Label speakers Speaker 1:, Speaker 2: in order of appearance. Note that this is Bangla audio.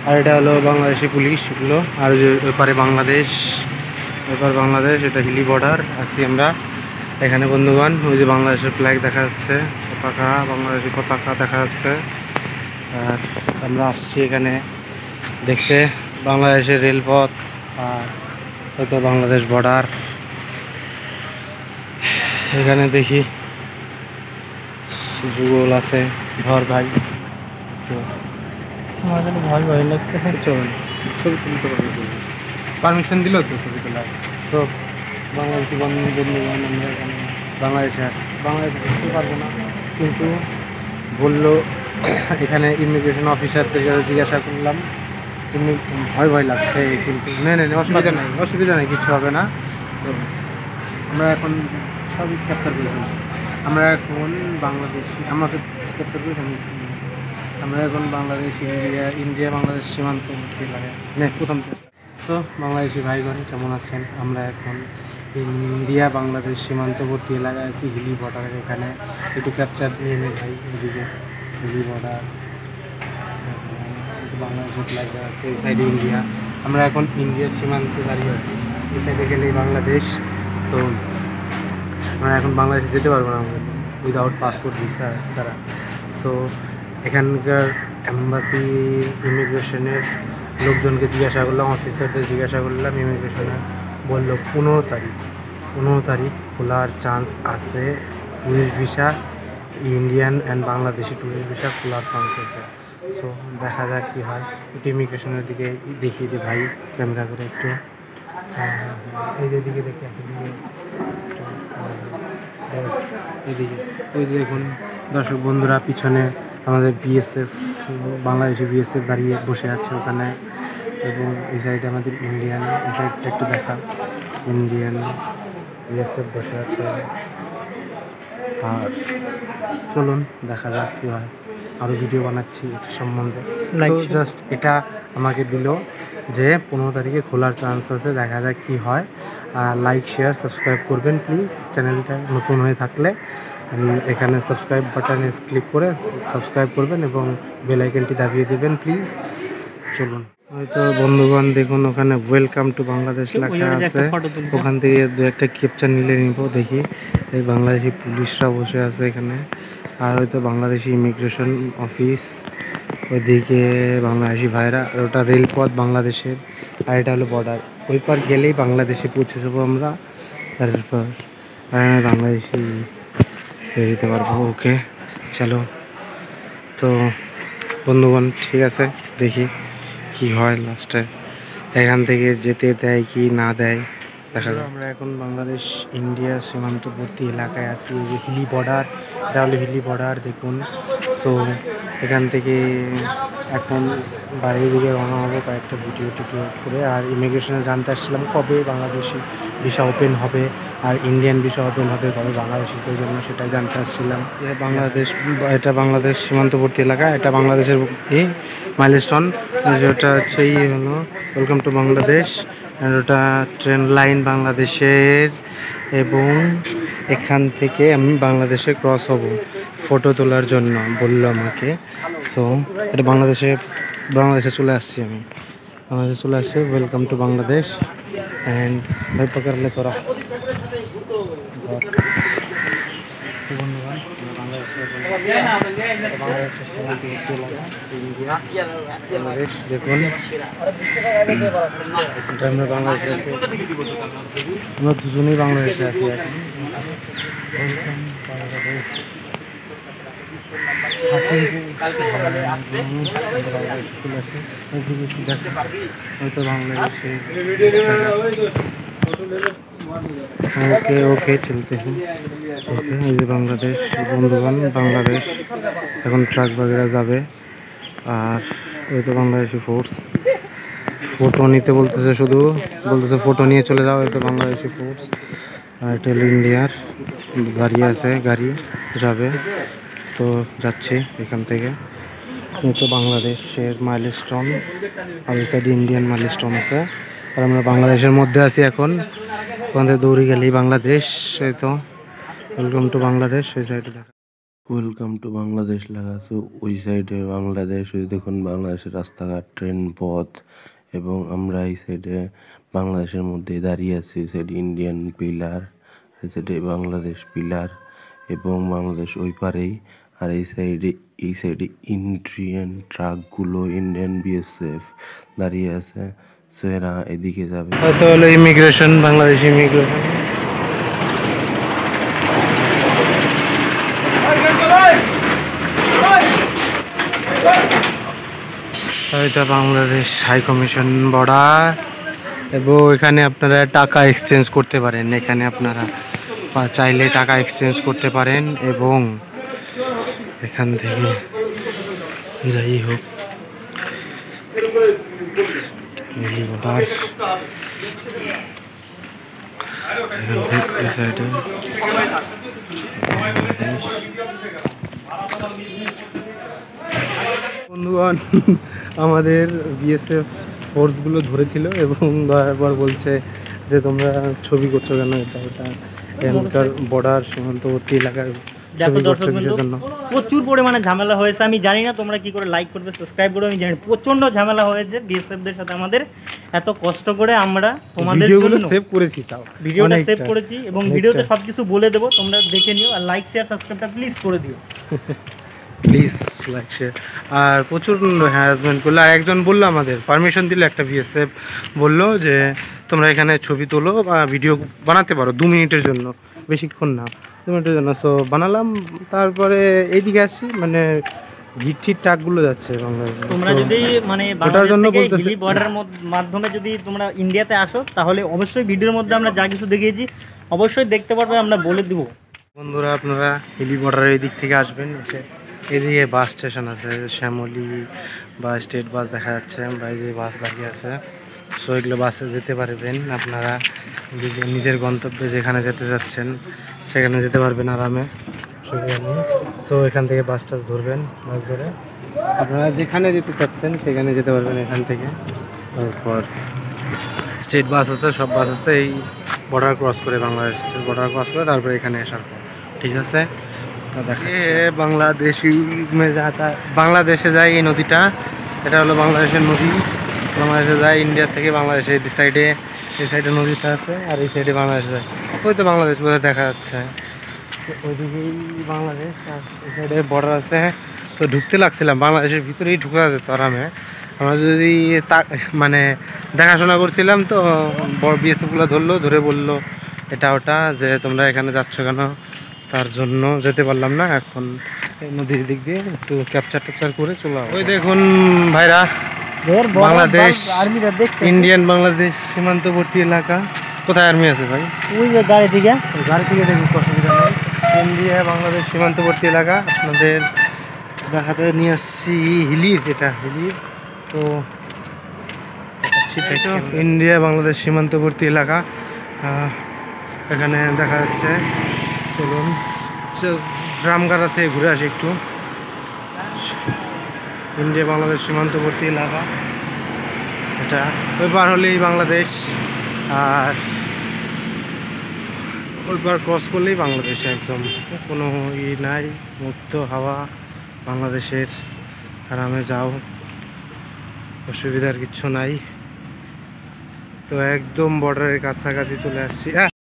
Speaker 1: আর এটা হলো বাংলাদেশি পুলিশ এগুলো। আর ওইপারে বাংলাদেশ, ওইপার বাংলাদেশ, এটা হিলি বর্ডার আছি আমরা এখানে বন্ধুগণ। ওই যে বাংলাদেশের ফ্ল্যাগ দেখা যাচ্ছে, পতাকা, বাংলাদেশি পতাকা দেখা যাচ্ছে। আর আমরা আসছি এখানে দেখতে বাংলাদেশের রেলপথ আর হয়তো বাংলাদেশ বর্ডার। এখানে দেখি যুগল আছে, ধর ভাই। তো আমার এখানে ভয় ভয় লাগতে হয়, চল ছবি তুলতে পারবো, পারমিশন দিল তো ছবি তোলার। তো বাংলাদেশি বন্ধুগণ আমরা এখানে বাংলাদেশে আসছি, বাংলাদেশে আসতে পারবো না, কিন্তু বললো এখানে ইমিগ্রেশন অফিসারদের জিজ্ঞাসা করলাম, তুমি ভয় ভয় লাগছে, কিন্তু নেই অসুবিধা নেই, অসুবিধা নেই, কিছু হবে না। তো আমরা এখন সবই ক্যাপচার করেছিলাম। আমরা এখন বাংলাদেশি, আমাকে ক্যাপচার করেছি, আমরা এখন বাংলাদেশ ইন্ডিয়া বাংলাদেশ সীমান্তবর্তী এলাকায় প্রথম। তো বাংলাদেশি ভাই বোন কেমন আছেন? আমরা এখন ইন্ডিয়া বাংলাদেশ সীমান্তবর্তী এলাকায় আছি, হিলি বর্ডারের এখানে। একটু ক্যাপচার নিয়ে নেই ভাই, এদিকে হিলি বর্ডার, বাংলাদেশের ফ্ল্যাগ আছে, এই সাইডে ইন্ডিয়া। আমরা এখন ইন্ডিয়ার সীমান্তে দাঁড়িয়ে আছি, এই সাইডে গেলেই বাংলাদেশ। তো আমরা এখন বাংলাদেশে যেতে পারবো না আমরা উইদাউট পাসপোর্ট ভিসা ছাড়া। সো এখানকার অ্যাম্বাসি ইমিগ্রেশনের লোকজনকে জিজ্ঞাসা করলাম, অফিসারদের জিজ্ঞাসা করলাম, ইমিগ্রেশনে বললো 15 তারিখ খোলার চান্স আছে tourist visa, Indian and Bangladeshi tourist visa খোলার চান্স আছে। সো দেখা যাক কী হয়। একটু ইমিগ্রেশনের দিকে দেখিয়ে দিই ভাই ক্যামেরা করে একটু, এই দিকে দেখি, এদিকে ওই দেখুন দর্শক বন্ধুরা, পিছনে আমাদের বিএসএফ, বাংলাদেশি বিএসএফ দাঁড়িয়ে বসে আছে ওখানে, এবং এই সাইডে আমাদের ইন্ডিয়ান, এই সাইডটা একটু দেখা, ইন্ডিয়ান বিএসএফ বসে আছে। আর চলুন দেখা যাক কী হয়, আরও ভিডিও বানাচ্ছি এটা সম্বন্ধে। জাস্ট এটা আমাকে দিল যে 15 তারিখে খোলার চান্স আছে, দেখা যাক কী হয়। লাইক শেয়ার সাবস্ক্রাইব করবেন প্লিজ, চ্যানেলটা নতুন হয়ে থাকলে এখানে সাবস্ক্রাইব বাটনে ক্লিক করে সাবস্ক্রাইব করবেন এবং বেল আইকনটি দাবিয়ে দেবেন প্লিজ। চলুন, হয়তো বন্ধুগণ দেখুন ওখানে ওয়েলকাম টু বাংলাদেশ লেখা আছে, ওখান থেকে দু একটা ক্যাপচার নিলে নিব। দেখি এই বাংলাদেশি পুলিশরা বসে আছে এখানে, আর হয়তো বাংলাদেশি ইমিগ্রেশন অফিস, ওইদিকে বাংলাদেশি ভাইরা, আর ওটা রেলপথ বাংলাদেশের, আর এটা হলো বর্ডার। ওই পার গেলেই বাংলাদেশে পৌঁছে যাবো আমরা, তারপর বাংলাদেশি হয়ে যেতে পারবো। ওকে চলো, তো বন্ধুগণ ঠিক আছে, দেখি কি হয় লাস্টে, এখান থেকে যেতে দেয় কি না দেয় দেখা যায়। আমরা এখন বাংলাদেশ ইন্ডিয়া সীমান্তবর্তী এলাকায় আছি, এই যে হিলি বর্ডার, এটা হলো হিলি বর্ডার দেখুন। সো এখান থেকে এখন বাড়ির দিকে রওনা হবো কয়েকটা ভিডিও টিডিও করে। আর ইমিগ্রেশনে জানতে আসছিলাম কবে বাংলাদেশি ভিসা ওপেন হবে আর ইন্ডিয়ান ভিসা ওপেন হবে কবে বাংলাদেশিদের জন্য, সেটাই জানতে আসছিলাম। বাংলাদেশ, এটা বাংলাদেশ সীমান্তবর্তী এলাকা, এটা বাংলাদেশের মাইলস্টোন, যেটা হচ্ছে হলো ওয়েলকাম টু বাংলাদেশ। আর ওটা ট্রেন লাইন বাংলাদেশের, এবং এখান থেকে আমি বাংলাদেশে ক্রস হব ফটো তোলার জন্য বললো আমাকে। সো এটা বাংলাদেশে চলে আসছি, আমি বাংলাদেশে চলে আসছি। ওয়েলকাম টু বাংলাদেশ অ্যান্ড ভাই পকড়লে তোরা বাংলাদেশ দেখুন, আমরা বাংলাদেশে আছি, আমরা দুজনেই বাংলাদেশে আছি এখন। হয়তো বাংলাদেশে ओके ओके चलते हैं। ओके এই যে বাংলাদেশ বন্ধুগণ, বাংলাদেশ এখন ট্রাক वगैरह যাবে। আর ওই তো বাংলাদেশি ফোর্স ফটো নিতে বলতেছে, শুধু বলতেছে ফটো নিয়ে চলে যাও, এই তো বাংলাদেশি ফোর্স। আর এটা ইন্ডিয়ার গাড়ি আছে, গাড়ি যাবে, তো যাচ্ছি এখান থেকে। এই তো বাংলাদেশের মাইলস্টোন, আর এই সাইডে ইন্ডিয়ান মাইলস্টোন আছে। আর আমরা বাংলাদেশের মধ্যে আছি এখন, ওখান থেকে দৌড়ে গেলেই বাংলাদেশ। এই তো ওয়েলকাম টু বাংলাদেশ, ওই সাইডে দেখা।
Speaker 2: ওয়েলকাম টু বাংলাদেশ লেখা আছে ওই সাইডে বাংলাদেশ, ওই দেখুন বাংলাদেশের রাস্তাঘাট, ট্রেন পথ, এবং আমরা এই সাইডে বাংলাদেশের মধ্যে দাঁড়িয়ে আছি। ওই সাইডে ইন্ডিয়ান পিলার, এই সাইডে বাংলাদেশ পিলার এবং বাংলাদেশ ওই পারেই। আর এই সাইডে ইন্ডিয়ান ট্রাকগুলো, ইন্ডিয়ান বিএসএফ দাঁড়িয়ে আছে। সো এরা এদিকে যাবে।
Speaker 1: হয়তো হলো ইমিগ্রেশন, বাংলাদেশ ইমিগ্রেশন। এটা বাংলাদেশ হাই কমিশন বর্ডার, এবং এখানে আপনারা টাকা এক্সচেঞ্জ করতে পারেন। এখানে আপনারা চাইলে টাকা এক্সচেঞ্জ করতে পারেন, এবং এখান থেকে যাই হোক বর্ডার বন্ধুগণ, আমাদের বিএসএফ ফোর্সগুলো ধরেছিল এবং ধরার পর বলছে যে তোমরা ছবি করছো কেন, এটা ওটা, এখানকার বর্ডার সীমান্তবর্তী এলাকার ছবি করছো কিসের জন্য।
Speaker 3: প্রচুর পরিমাণে ঝামেলা হয়েছে। আমি জানি না তোমরা কি করে লাইক করবে, সাবস্ক্রাইব করবে, আমি জানি প্রচন্ড ঝামেলা হয়েছে বিএসএফদের সাথে আমাদের। এত কষ্ট করে আমরা তোমাদের
Speaker 1: ভিডিওগুলো সেভ করেছি, তাও
Speaker 3: ভিডিওটা সেভ করেছি এবং ভিডিওতে সবকিছু বলে দেবো, তোমরা দেখে নিও। আর লাইক শেয়ার সাবস্ক্রাইবটা প্লিজ করে দিও,
Speaker 1: প্লিজ লাইক শেয়ার। আর প্রচুর হ্যারাসমেন্ট করলো। আর একজন বললো, আমাদের পারমিশন দিল, একটা বিএসএফ বললো যে তোমরা এখানে ছবি তোলো বা ভিডিও বানাতে পারো 2 মিনিটের জন্য, বেশিক্ষণ না, 2 মিনিটের জন্য। সো বানালাম, তারপরে এইদিকে আসি, মানে ভিড় ট্রাকগুলো যাচ্ছে বাংলাদেশে।
Speaker 3: তোমরা যদি মানে বাংলাদেশ থেকে হিলি বর্ডারের মাধ্যমে যদি তোমরা ইন্ডিয়াতে আসো, তাহলে অবশ্যই ভিডিওর মধ্যে আমরা যা কিছু দেখিয়েছি অবশ্যই দেখতে পারবে, আমরা বলে দেবো।
Speaker 1: বন্ধুরা, আপনারা হিলি বর্ডারের এই দিক থেকে আসবেন, এদিকে বাস স্টেশন আছে, শ্যামলী বা স্টেট বাস দেখা যাচ্ছে, বা এই যে বাস দাঁড়িয়ে আছে। সো এগুলো বাসে যেতে পারবেন আপনারা, নিজের গন্তব্যে যেখানে যেতে যাচ্ছেন সেখানে যেতে পারবেন আরামে, সুবিধা নেই। সো এখান থেকে বাস টাস ধরবেন, বাস ধরে আপনারা যেখানে যেতে চাচ্ছেন সেখানে যেতে পারবেন এখান থেকে। তারপর স্টেট বাস আছে, সব বাস আছে, এই বর্ডার ক্রস করে, বাংলাদেশের বর্ডার ক্রস করে তারপরে এখানে আসার পর, ঠিক আছে। বাংলাদেশে যায় এই নদীটা, এটা হলো বাংলাদেশের নদী। বাংলাদেশে যায় ইন্ডিয়া থেকে বাংলাদেশে, এই সাইডে নদীটা আছে, আর এই সাইডে বাংলাদেশে যায়। ওই তো বাংলাদেশ বোধহয় দেখা যাচ্ছে, ওইদিকেই বাংলাদেশ, আর এই সাইডে বর্ডার আছে। তো ঢুকতে লাগছিলাম, বাংলাদেশের ভিতরেই ঢুকা যেত আরামে। আমরা যদি মানে দেখাশোনা করছিলাম, তো বিএসএফগুলো ধরে বললো এটা ওটা, যে তোমরা এখানে যাচ্ছ কেন, তার জন্য যেতে পারলাম না। এখন এই নদীর দিক দিয়ে একটু ক্যাপচার করে চলে। ওই দেখুন ভাইরা, বাংলাদেশ ইন্ডিয়ান বাংলাদেশ সীমান্তবর্তী এলাকা। কোথায় আর্মি আছে ভাই?
Speaker 3: ওই যে গাড়ি থেকে
Speaker 1: দেখুন, অসুবিধা নেই। ইন্ডিয়া বাংলাদেশ সীমান্তবর্তী এলাকা আপনাদের দেখাতে নিয়ে আসছি। হিলির, যেটা হিলির, তো ইন্ডিয়া বাংলাদেশ সীমান্তবর্তী এলাকা এখানে দেখা যাচ্ছে। চলুন ড্রামগাড়া থেকে ঘুরে আসি একটু। ইন্ডিয়া বাংলাদেশ সীমান্তবর্তী এলাকা এটা, ওই পার হলেই বাংলাদেশ, আর ওই পার ক্রস করলেই বাংলাদেশ। একদম কোনো নাই, মুক্ত হাওয়া বাংলাদেশের, আরামে যাও, অসুবিধার কিচ্ছু নাই। তো একদম বর্ডারের কাছাকাছি চলে আসছি।